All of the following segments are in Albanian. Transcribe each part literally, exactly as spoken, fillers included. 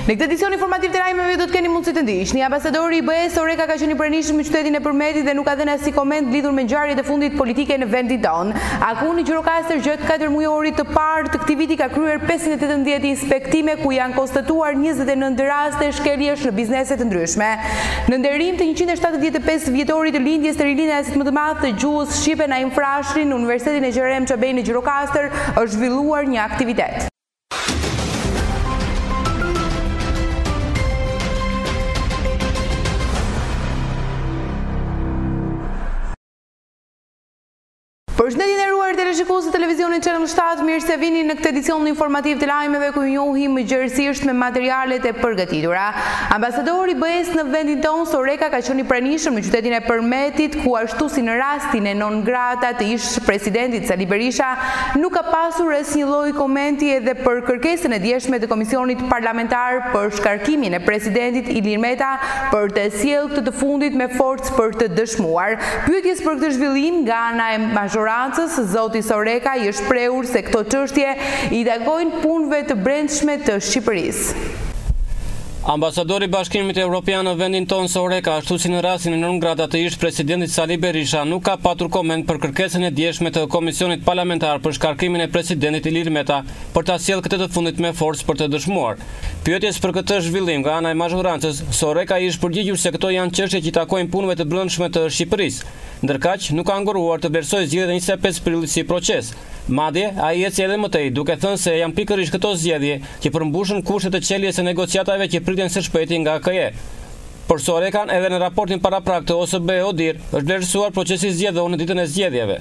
Në këtë edicion informativ të lajmeve do të keni mundësi të ndiqni. Ambasadori i B E S Oreka ka qenë i pranishëm në qytetin e Përmetit dhe nuk ka dhënë asnjë koment lidhur me ngjarjet e fundit politike në vendin tonë. Akuni Gjirokastër gjatë katër mujorit të parë të këtij viti ka kryer pesëqind e tetëmbëdhjetë inspektime ku janë konstatuar njëzet e nëntë raste shkeljesh në biznese të ndryshme. Në nderim të njëqind e shtatëdhjetë e pesë vjetorit të lindjes të rilinjasit më të madh të gjuhës shqipe Naim Frashëri në Universitetin e Xherem Çabej në Gjirokastër është zhvilluar një aktivitet. Përshëndetje nderuar televizionistë të televizionit Channel shtatë, mirë se vini në këtë edicion informativ të lajmeve ku ju njohim gjërësisht me materialet e përgatitura. Ambasadori i B E S në vendin tonë Oreka ka qenë i pranishëm në qytetin e Përmetit, ku ashtu si në rastin e non grata të ish presidentit Sali Berisha, nuk ka pasur asnjë lloj komenti edhe për kërkesën e djeshme të Komisionit Parlamentar për shkarkimin e presidentit Ilir Meta për të sjellë këtë të fundit me forcë për të dëshmuar. Pyetjes për këtë zhvillim nga ana e majorancës, zoti Oreka i është shprehur se këto çështje i takojnë punëve të brendshme të Shqipërisë. Ambasadori i Bashkimit Evropian në vendin tonë Oreka, ashtu si në rastin e non grata të ish presidentit Sali Berisha, nuk ka patur koment për kërkesën e djeshme të Komisionit Parlamentar për shkarkimin e presidentit Ilir Meta për ta sjellë këtë të fundit me forcë për të dëshmuar. Pyetjes për këtë zhvillim nga ana e majorancës, Oreka i është përgjigjur se këto janë çështje që i takojnë punëve të brendshme të Shqipërisë. Ndërkaq, nuk ka nguruar të vlerësojë zgjedhjet e njëzet e pesë prillit si proces. Madje, ai eci edhe më tej, duke thënë se janë pikërisht këto zgjedhje që përmbushën kushtet e çeljes së negociatave që priten së shpejti nga K E. Por Orekan edhe në raportin paraprak të O S B ODIR është vlerësuar procesi zgjedhor në ditën e zgjedhjeve.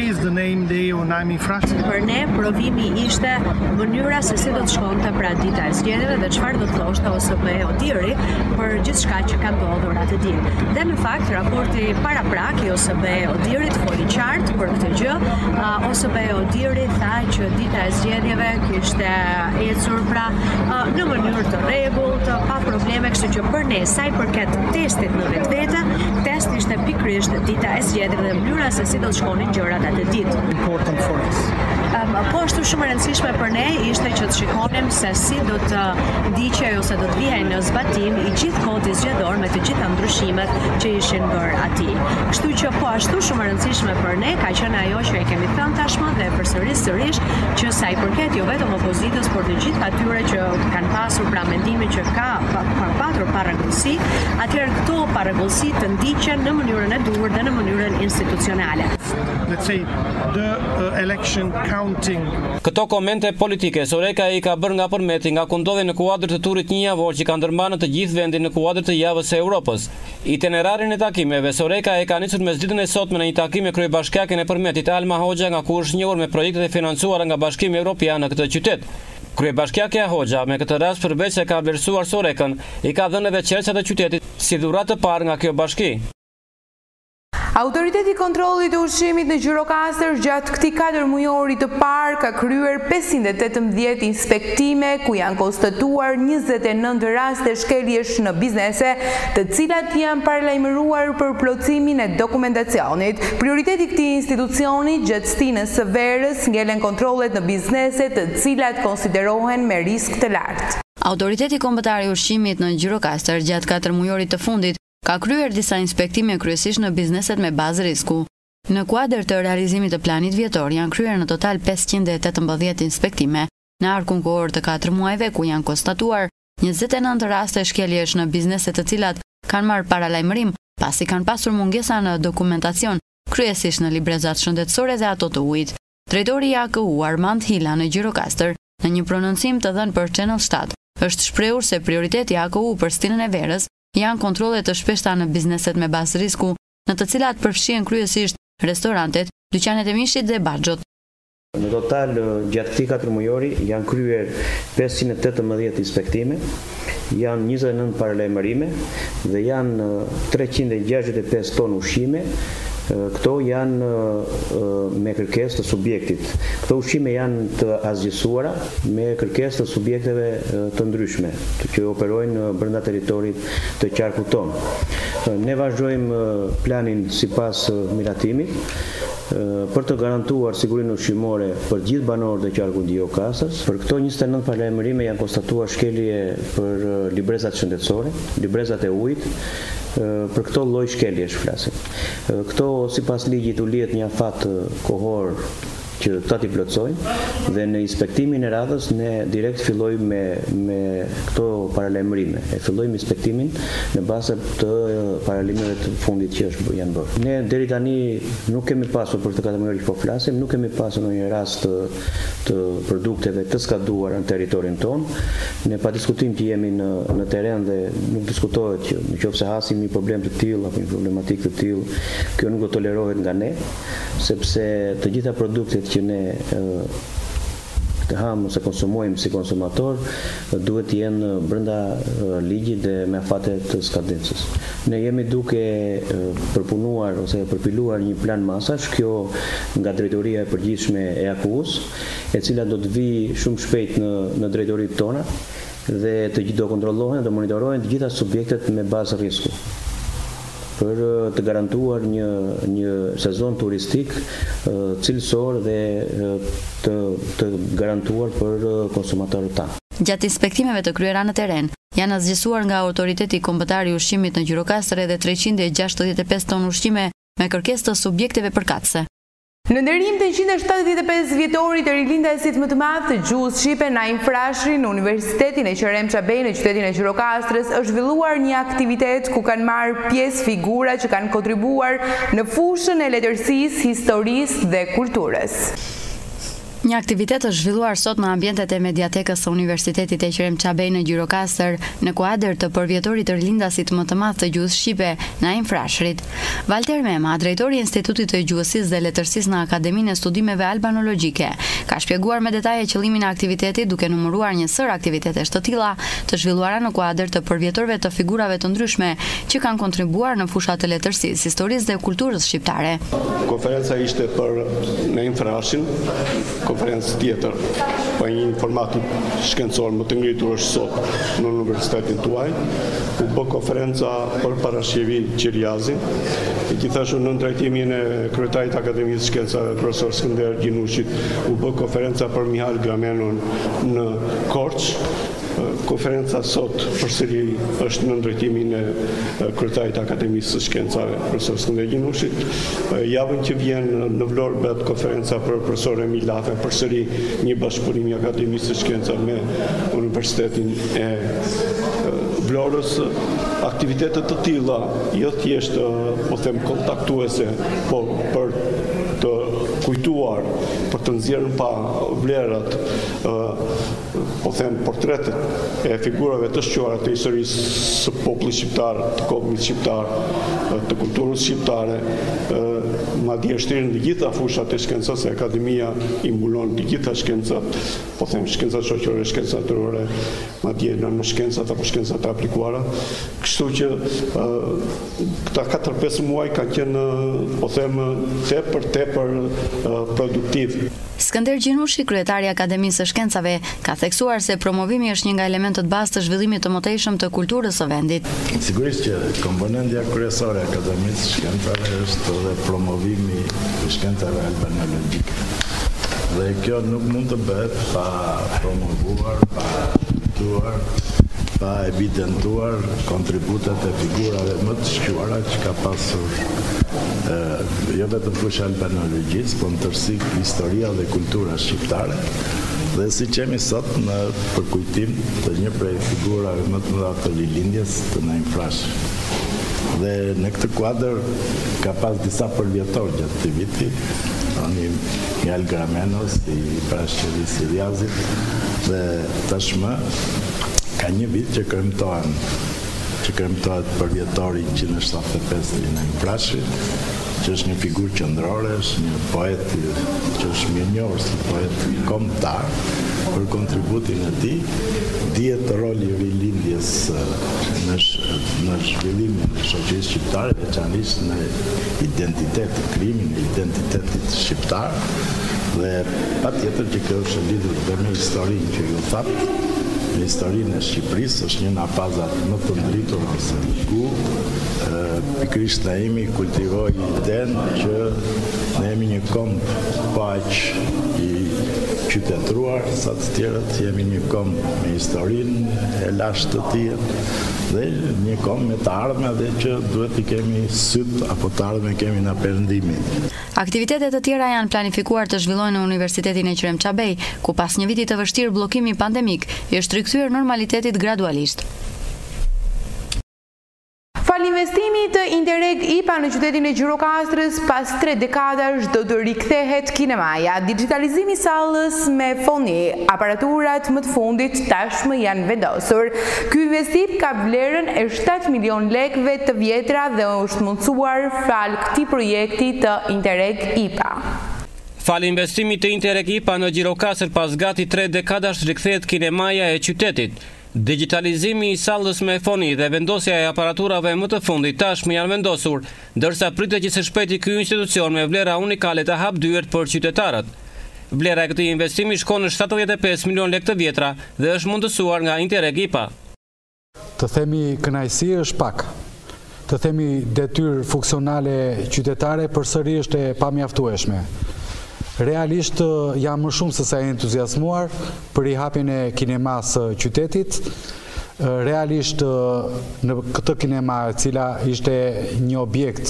Për ne provimi ishte mënyra se si do të shkonte pra dita e zgjedhjeve dhe çfarë do të thoshte O S B ODIR-i për gjithçka që ka ndodhur atë ditë. Dhe në fakt raporti paraprak i O S B ODIR-it foli qartë për këtë gjë. O S B ODIR-i tha që dita e zgjedhjeve kishte ecur pra në mënyrë të rregullt, pa probleme, kështu që për ne sa i përket testit në vetvete, testi ishte pikërisht dita e zgjedhjeve dhe mënyra se si do të shkonin gjërat atë ditë. Um, po ashtu shumë e rëndësishme për ne ishte që të shikonim se si do të ndiqej ose do të vijej në zbatim i gjithë kodit zgjedhor me të gjitha ndryshimet që ishin bërë atij. Kështu që po ashtu shumë e rëndësishme për ne ka qenë ajo që e kemi thënë tashmë dhe përsëris sërish që sa i përket jo vetëm opozitës, por të gjithë atyre që kanë pasur pra mendimin që ka pa, pa patur parregullsi, atëherë këto parregullsi të ndiqen në mënyrën e duhur dhe në mënyrën institucionale. Let's say the uh, election counting. Këto komente politike Oreka i ka bërë nga Përmeti nga ku ndodhen në kuadër të turit një javor që ka ndërmarrë në të gjithë vendin në kuadër të javës së Europës. Itinerarin e takimeve Oreka e ka nisur mes ditën e sotme në një takim me kryebashkiaken e Përmetit Alma Hoxha, nga ku është njohur me projektet e financuara nga Bashkimi Evropian në këtë qytet. Kryebashkiakja Hoxha me këtë rast përveç se ka vlerësuar Orekën, i ka dhënë edhe qelçat e qytetit si dhuratë të parë nga kjo bashki. Autoriteti i kontrollit të ushqimit në Gjirokastër gjatë këtij katër mujori të parë ka kryer pesëqind e tetëmbëdhjetë inspektime ku janë konstatuar njëzet e nëntë raste shkeljesh në biznese, të cilat janë paralajmëruar për plotësimin e dokumentacionit. Prioriteti i këtij institucioni gjatë stinës së verës ngelen kontrollet në biznese të cilat konsiderohen me risk të lartë. Autoriteti kombëtar i ushqimit në Gjirokastër gjatë katër mujorit të fundit ka kryer disa inspektime kryesisht në bizneset me bazë risku. Në kuadër të realizimit të planit vjetor janë kryer në total pesëqind e tetëmbëdhjetë inspektime në arkun kohor të katër muajve, ku janë konstatuar njëzet e nëntë raste shkeljesh në bizneset të cilat kanë marrë paralajmërim pasi kanë pasur mungesa në dokumentacion, kryesisht në librezat shëndetësore dhe ato të ujit. Drejtori i A K U Armand Hila në Gjirokastër, në një prononcim të dhënë për Channel shtatë, është shprehur se prioriteti i A K U për stinën e verës janë kontrole të shpeshta në bizneset me bazë risku, në të cilat përfshihen kryesisht restorantet, dyqanet e mishit dhe baxhot. Në total, gjatë këtij katër mujori janë kryer pesëqind e tetëmbëdhjetë inspektime, janë njëzet e nëntë paralajmërime dhe janë treqind e gjashtëdhjetë e pesë tonë ushqime. Këto janë me kërkesë të subjektit. Këto ushqime janë të asgjësuara me kërkesë të subjekteve të ndryshme, që operojnë brenda territorit të qarkut tonë. Ne vazhdojmë planin sipas miratimit për të garantuar sigurinë ushqimore për gjithë banorët e qarkut Gjirokastër. Për këto njëzet e nëntë paralajmërime janë konstatuar shkelje për librezat shëndetësore, librezat e ujit, për këto lloj shkeljesh flasim. Këto sipas ligjit u lihet një afat kohor që ta t'i plotsojnë dhe në inspektimin e radhës ne direkt fillojmë me, me këto paralajmërime. E fillojmë inspektimin në bazë të paralajmërimeve të fundit që është janë bërë. Ne deri tani nuk kemi pasur për të katër muaj që po flasim, nuk kemi pasur ndonjë rast të, të produkteve të skaduara në territorin tonë. Ne pa diskutim që jemi në, në teren dhe nuk diskutohet që nëse hasim një problem të tillë apo një problematikë të tillë, kjo nuk do tolerohet nga ne, sepse të gjitha produktet që ne të hamë ose konsumojmë si konsumator duhet të jenë brenda ligjit dhe me afate të skadencës. Ne jemi duke përpunuar ose përpiluar një plan masash, kjo nga drejtoria e përgjithshme e A K U-s, e cila do të vi shumë shpejt në, në drejtoritë tona dhe të do kontrollohen dhe monitorohen të gjitha subjektet me bazë risku, për të garantuar një, një sezon turistik cilësor dhe të, të garantuar për konsumatorët tanë. Gjatë inspektimeve të kryera në teren, janë azgjësuar nga autoriteti kombëtar i ushqimit në Gjirokastër edhe treqind e gjashtëdhjetë e pesë tonë ushqime me kërkesë të subjekteve përkatëse. Në nderim të njëqind e shtatëdhjetë e pesë vjetorit të rilindasit më të madh të gjuhës shqipe Lajme Frashëri në Universitetin e Qerem Çabej në qytetin e Gjirokastrës është zhvilluar një aktivitet ku kanë marrë pjesë figura që kanë kontribuar në fushën e letërsisë, historisë dhe kulturës. Një aktivitet është zhvilluar sot në ambientet e mediatekës së Universitetit e Qerem Çabej në Gjirokastër në kuadër të përvjetorit të rilindasit më të madh të gjuhës shqipe Lajme Frashërit. Valter Mema, drejtori i Institutit të Gjuhësisë dhe Letërsisë në Akademinë e Studimeve Albanologjike, ka shpjeguar me detaje qëllimin e aktivitetit duke numëruar një sër aktivitetesh të tilla të zhvilluara në kuadër të përvjetorëve të figurave të ndryshme që kanë kontribuar në fushat të letërsisë, historisë dhe kulturës shqiptare. Konferenca ishte për Lajme Frashërin, konferencë tjetër, pa një format shkencor më të ngritur është sot në universitetin tuaj. U bë konferenca për parashjevi Qiriazi, gjithashtu në drejtimin e kryetarit të Akademisë Shkencave profesor Skënder Gjinushit, u bë konferenca për Mihal Gramenon në Korç. Konferenca sot përsëri është në drejtimin e kryetarit të Akademisë së Shkencave profesor Skënder Gjinushit. Javën që vjen në Vlorë bëhet konferenca për profesor Emil Lafe, përsëri një bashkëpunim i Akademisë së Shkencave me Universitetin e Vlorës. Aktivitetet të tilla jo thjesht po them kontaktuese, po për të kujtuar, për të nxjerrë pa vlerat, po them portretet e figurave të shquara të historisë së popullit shqiptar, të kombit shqiptar, të kulturës shqiptare, madje shtrirën të gjitha fushat e shkencës, e Akademia i mbulon të gjitha shkencat, po them shkencat shoqërore, shkencat natyrore, madje në shkencat apo shkencat të aplikuara. Kështu që këta katër pesë muaj kanë qenë, po them, tepër tepër produktiv. Skënder Gjinushi, kryetari i Akademisë së Shkencave, ka theksuar se promovimi është një nga elementët bazë të zhvillimit të mëtejshëm të kulturës së vendit. Sigurisht që komponentja kryesore e Akademisë së Shkencave është edhe promovimi i shkencave albanologjike. Dhe kjo nuk mund të bëhet pa promovuar, pa tuar, pa evidentuar kontributet e figurave më të shquara që ka pasur jo vetëm fusha albanologjisë, por në tërësi historia dhe kultura shqiptare, dhe si qemi sot në përkujtim të një prej figurave më të mëdha të rilindjes të Lajme Frashërit. Dhe në këtë kuadër ka pas disa përvjetor gjatë të viti, një Mihal Gramenos, i parashqerisë së Riazit, dhe tashmë ka një vit që kremtohen që kremtohet përvjetori njëqind e shtatëdhjetë e pesë i Lajme Frashërit, që është një figurë qendrore, është një poet që është mirënjohur si poet kombëtar për kontributin e tij. Dihet roli i rilindjes në në zhvillimin e shoqërisë shqiptare, veçanërisht në identitetin, krimin e identitetit shqiptar, dhe patjetër që kjo është lidhur dhe me historinë që ju thatë, në historinë e Shqipërisë, është një nga pazat më të ndritur ose ku pikërisht Lajmi kultivoi idenë që ne jemi një komb paq i qytetruar, sa të tjerët jemi një komb me historinë e lashtë të tij dhe një komb me të ardhme dhe që duhet i kemi syt apo të ardhme kemi në perëndimin. Aktivitetet të tjera janë planifikuar të zhvillohen në Universitetin e Qrem Çabej, ku pas një viti të vështirë bllokimi pandemik, është rikthyer normalitetit gradualisht. Fal investimit të Interreg I P A në qytetin e Gjirokastrës, pas tre dekadash do të rikthehet kinemaja. Digitalizimi I sallës me foni, aparaturat më të fundit tashmë janë vendosur. Ky investim ka vlerën e shtatë milion lekëve të vjetra dhe është mundsuar fal këtij projekti të Interreg I P A. Fal investimit të Interreg I P A në Gjirokastër, pas gati tre dekadash rikthehet kinemaja e qytetit. Digitalizimi I sallës me foni dhe vendosja e aparaturave më të fundit tashmë janë vendosur, ndërsa pritet që së shpejti ky institucion me vlera unikale të hap dyert për qytetarët. Vlera e këtij investimi shkon në shtatëdhjetë e pesë milion lekë të vjetra dhe është mundësuar nga Interreg I P A. Të themi kënaqësi është pak. Të themi detyrë funksionale qytetare përsëri është e pamjaftueshme. Realisht jam më shumë se sa entuziasmuar për rihapjen e kinemas qytetit. Realisht në këtë kinema, e cila ishte një objekt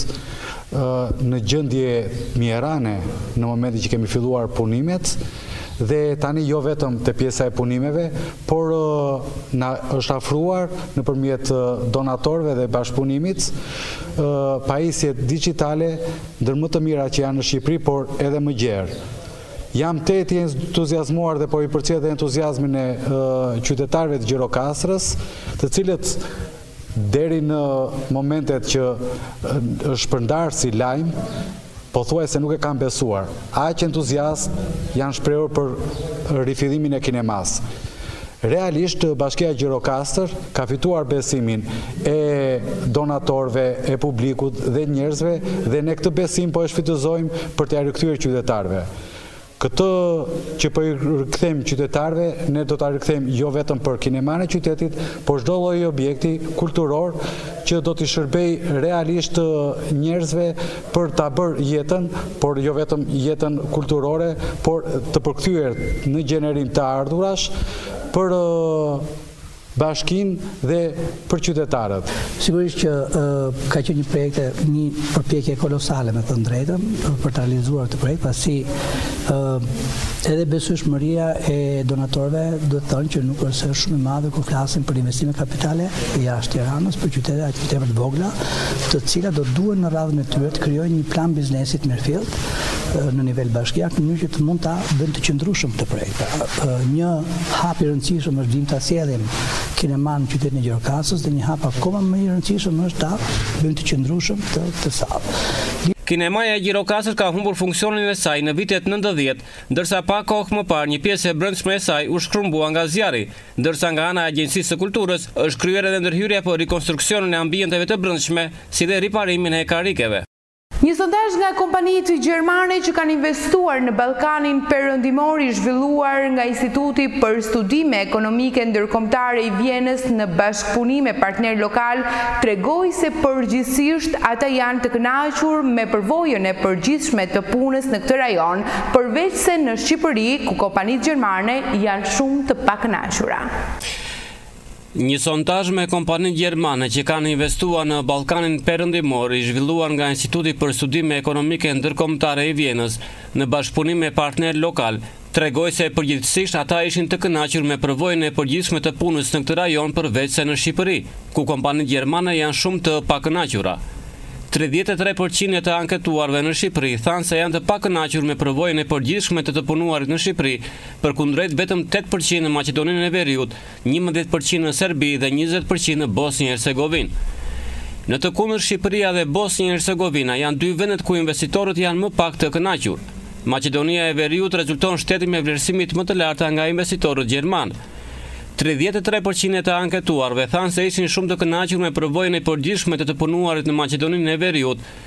në gjendje mjerane në momentin që kemi filluar punimet, dhe tani jo vetëm të pjesa e punimeve, por na është afruar nëpërmjet donatorëve dhe bashkëpunimit pajisje digjitale ndër më të mira që janë në Shqipëri, por edhe më gjerë. Jam të eti entuziasmuar dhe po i përcjell dhe entuziazmin e qytetarëve të Gjirokastrës, të cilët deri në momentet që është shpërndarë si lajm, pothuajse nuk e kanë besuar. Aq entuziast janë shprehur për rifillimin e kinemas. Realisht, Bashkia Gjirokastër ka fituar besimin e donatorëve, e publikut dhe njerëzve, dhe ne këtë besim po e shfrytëzojmë për t'ia rikthyer qytetarëve. Këtë që po i rikthejmë qytetarëve, ne do ta rikthejmë jo vetëm për kineman e qytetit, por çdo lloj objekti kulturor që do t'i shërbej realisht njerëzve për ta bërë jetën, por jo vetëm jetën kulturore, por të përkthyer në gjenerim të ardhurash për bashkin dhe për qytetarët. Sigurisht që uh, ka qenë një projekte, një përpjekje kolosale me të drejtën për të realizuar këtë projekt, pasi uh, edhe besueshmëria e donatorëve do të thonë që nuk është shumë e madhe kur flasim për investime kapitale jashtë Tiranës, për qytete aktivitete të vogla, të cilat do duhen në radhën e tyre të krijojnë një plan biznesi të mirëfillt uh, në nivel bashkiak, në mënyrë që të mund ta bëjmë të qëndrueshëm këtë projekt. Uh, një hap i rëndësishëm është dim ta sjellim kineman në qytetin e Gjirokastrës dhe një hap akoma më i rëndësishëm është ta bëjmë të qëndrueshëm të, të sallë. Kinemaja e Gjirokastër ka humbur funksionin e saj në vitet nëntëdhjetë, ndërsa pa kohë më parë një pjesë e brendshme e saj u shkrumbua nga zjarri, ndërsa nga ana e Agjencisë së Kulturës është kryer edhe ndërhyrja për rikonstruksionin e ambienteve të brendshme, si dhe riparimin e karikeve. Një sondazh nga kompanitë gjermane që kanë investuar në Ballkanin Perëndimor i zhvilluar nga Instituti për Studime Ekonomike Ndërkombëtare i Vjenës në bashkëpunim me partner lokal tregoi se përgjithsisht ata janë të kënaqur me përvojën e përgjithshme të punës në këtë rajon, përveç se në Shqipëri, ku kompanitë gjermane janë shumë të pakënaqura. Një sondazh me kompanitë gjermane që kanë investuar në Ballkanin Perëndimor i zhvilluar nga Instituti për Studime Ekonomike Ndërkombëtare i Vjenës në bashkëpunim me partner lokal tregoi se përgjithsisht ata ishin të kënaqur me përvojën e përgjithshme të punës në këtë rajon, përveç se në Shqipëri, ku kompanitë gjermane janë shumë të pakënaqura. tridhjetë e tre përqind të anketuarve në Shqipëri thanë se janë të pakënaqur me përvojën e përgjithshme të të punuarit në Shqipëri, përkundrejt vetëm tetë përqind në Maqedoninë e Veriut, njëmbëdhjetë përqind në Serbi dhe njëzet përqind në Bosnjë e Hercegovinë. Në të kundërt, Shqipëria dhe Bosnjë e Hercegovina janë dy vendet ku investitorët janë më pak të kënaqur. Maqedonia e Veriut rezulton shteti me vlerësimit më të larta nga investitorët gjermanë. tridhjetë e tre përqind të anketuarve thanë se ishin shumë të kënaqur me përvojën e përgjithshme të të punuarit në Maqedoninë e Veriut,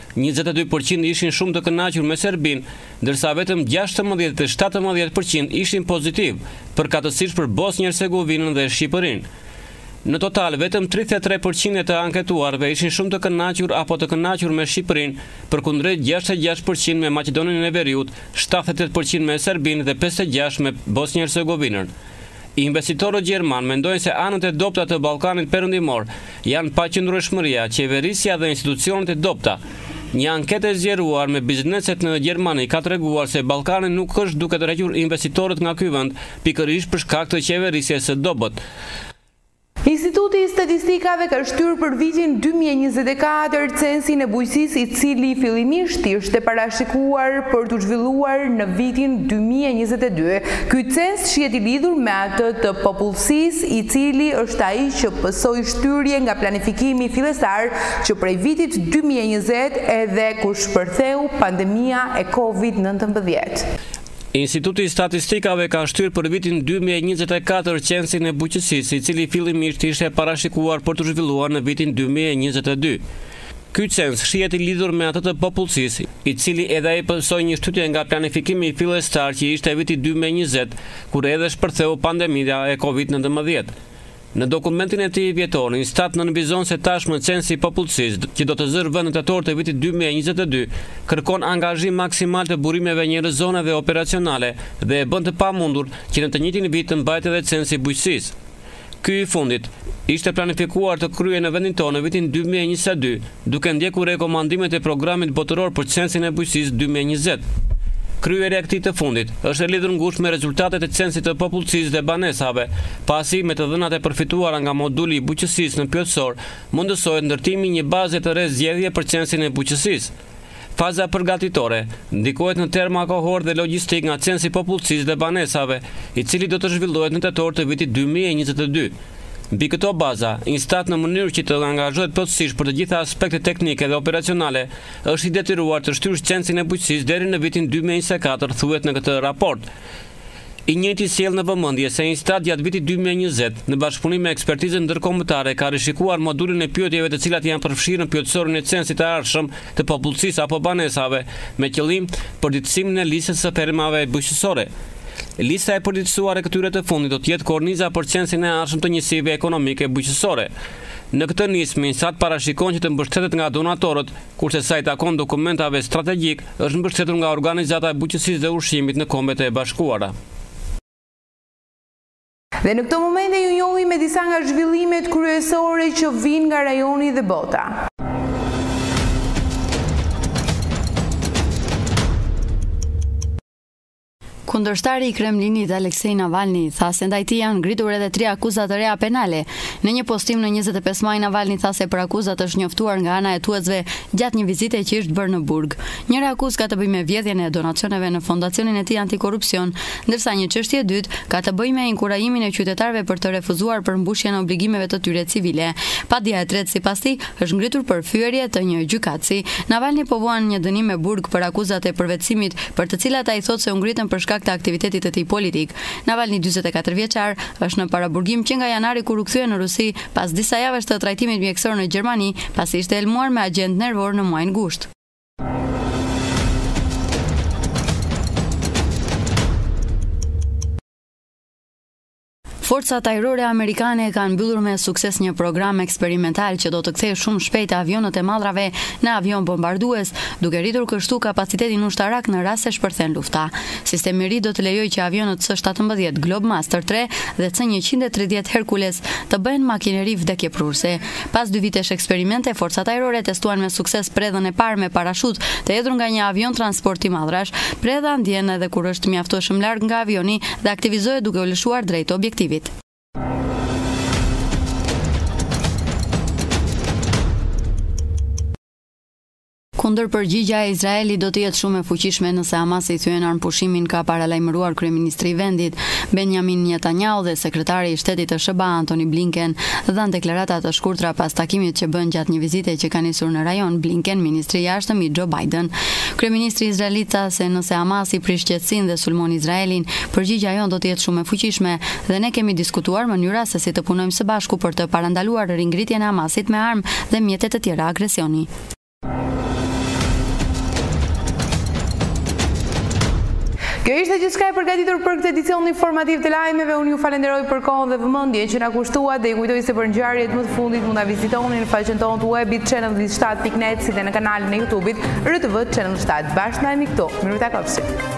njëzet e dy përqind ishin shumë të kënaqur me Serbinë, ndërsa vetëm gjashtëmbëdhjetë deri shtatëmbëdhjetë përqind ishin pozitiv, përkatësisht për Bosnjë Hercegovinën dhe Shqipërinë. Në total, vetëm tridhjetë e tre përqind të anketuarve ishin shumë të kënaqur apo të kënaqur me Shqipërinë, përkundrejt gjashtëdhjetë e gjashtë përqind me Maqedoninë e Veriut, shtatëdhjetë e tetë përqind me Serbinë dhe pesëdhjetë e gjashtë me Bosnjë Hercegovinën. Investitorët gjerman mendojnë se anët e dobta të Ballkanit Perëndimor janë paqëndrueshmëria, qeverisja dhe institucionet e dobta. Një anketë e zgjeruar me bizneset në Gjermani ka treguar se Ballkani nuk është duke tërhequr investitorët nga ky vend, pikërisht për shkak të qeverisjes së dobët. Instituti i Statistikave ka shtyrë për vitin dy mijë e njëzet e katër censin e bujqësisë, i cili fillimisht ishte parashikuar për të zhvilluar në vitin dy mijë e njëzet e dy. Ky cens shihet i lidhur me atë të popullsisë, i cili është ai që pësoi shtyrje nga planifikimi fillestar që prej vitit dy mijë e njëzet edhe kur shpërtheu pandemia e Covid nëntëmbëdhjetë. Instituti i Statistikave ka shtyrë për vitin dy mijë e njëzet e katër censin e bujqësisë, i cili fillimisht ishte parashikuar për të zhvilluar në vitin dy mijë e njëzet e dy. Ky cens shihet i lidhur me atë të popullsisë, i cili edhe ai pësoi një shtytje nga planifikimi fillestar që ishte viti dy mijë e njëzet, kur edhe shpërtheu pandemia e Covid nëntëmbëdhjetë. Në dokumentin e tij vjetor, Instat nënvizon se tashmë censi i popullsisë, që do të zërë vend në tetor të vitit dy mijë e njëzet e dy, kërkon angazhim maksimal të burimeve njerëzore dhe operacionale dhe e bën të pamundur që në të njëjtin vit të mbajtë edhe censi i bujqësisë. Ky i fundit ishte planifikuar të kryej në vendin tonë në vitin dy mijë e njëzet e dy, duke ndjekur rekomandimet e programit botëror për censin e bujqësisë dy mijë e njëzet. Kryerja e këtij të fundit është e lidhur ngushtë me rezultatet e censit të popullsisë dhe banesave, pasi me të dhënat e përfituara nga moduli i bujqësisë në plotësor, mundësohet ndërtimi një baze të re zgjedhje për censin e bujqësisë. Faza përgatitore ndikohet në terma kohor dhe logjistik nga censi i popullsisë dhe banesave, i cili do të zhvillohet në tetor të vitit dy mijë e njëzet e dy. Mbi këto baza, Instat në mënyrë që të angazhohet plotësisht për të gjitha aspektet teknike dhe operacionale, është i detyruar të shtyrë censin e bujqësisë deri në vitin dy mijë e njëzet e katër, thuhet në këtë raport. I njëjti sjell në vëmendje se Instat gjatë vitit dy mijë e njëzet, në bashkëpunim me ekspertizën ndërkombëtare, ka rishikuar modulin e pyetjeve të cilat janë përfshirë në plotësorin e censit të ardhshëm të popullsisë apo banesave, me qëllim përditësimin e listës së fermave bujqësore. Lista e përditësuar e këtyre të fundit do të jetë korniza për censin e ardhshëm të njësive ekonomike bujqësore. Në këtë nismë, Instat parashikon që të mbështetet nga donatorët, kurse sa i takon dokumentave strategjik, është mbështetur nga organizata e bujqësisë dhe ushqimit në Kombet e Bashkuara. Dhe në këtë moment e ju njohim me disa nga zhvillimet kryesore që vijnë nga rajoni dhe bota. Kundërshtari i Kremlinit Aleksej Navalny tha se ndaj tij janë ngritur edhe tre akuza të reja penale. Në një postim në njëzet e pesë maj, Navalny tha se për akuzat është njoftuar nga ana e tuesve gjatë një vizite që ishte bërë në Burg. Njëra akuzë ka të bëjë me vjedhjen e donacioneve në fondacionin e tij antikorrupsion, ndërsa një çështje e dytë ka të bëjë me inkurajimin e qytetarëve për të refuzuar përmbushjen e obligimeve të tyre civile. Padja e tretë sipas tij është ngritur për fyerje të një gjykatësi. Navalny povuan një dënim me Burg për akuzat e përvetësimit, për të cilat ai thotë se u ngritën për shkak të aktivitetit të tij politik. Navalny, dyzet e katër vjeçar, është në paraburgim që nga janari kur u kthye në Rusi pas disa javësh të trajtimit mjekësor në Gjermani, pasi ishte elmuar me agent nervor në muajin gusht. Forcat ajrore amerikane kanë mbyllur me sukses një program eksperimental që do të kthejë shumë shpejt avionët e madhrave në avion bombardues, duke rritur kështu kapacitetin ushtarak në rast se shpërthen lufta. Sistemi i ri do të lejojë që avionët C shtatëmbëdhjetë Globemaster tre dhe C njëqind e tridhjetë Hercules të bëhen makineri vdekjeprurse. Pas dy vitesh eksperimente, forcat ajrore testuan me sukses predhën e parë me parashut të hedhur nga një avion transporti madrash. Predha ndjen edhe kur është mjaftueshëm larg nga avioni dhe aktivizohet duke u lëshuar drejt objektivit. Kundërpërgjigja e Izraelit do të jetë shumë e fuqishme nëse Hamas i thyen armëpushimin, ka paralajmëruar kryeministri i vendit Benjamin Netanyahu dhe sekretari i shtetit të S B A Antony Blinken dhanë deklarata të shkurtra pas takimit që bën gjatë një vizite që ka nisur në rajon. Blinken, ministri i jashtëm i Joe Biden. Kryeministri izraelit tha se nëse Hamas i prish qetësinë dhe sulmon Izraelin, përgjigjja jon do të jetë shumë e fuqishme dhe ne kemi diskutuar mënyra se si të punojmë së bashku për të parandaluar ringritjen e Hamasit me armë dhe mjete të tjera agresioni. Kjo ishte gjithçka e përgatitur për këtë edicion informativ të lajmeve. Unë ju falenderoj për kohën dhe vëmendjen që na kushtuat dhe ju kujtoj se për ngjarjet më të fundit mund ta vizitoni në faqen tonë të webit channel shtat pikë net si dhe në kanalin e YouTube-it R T V Channel shtat. Bashkë ndajemi këtu. Miru takofshi.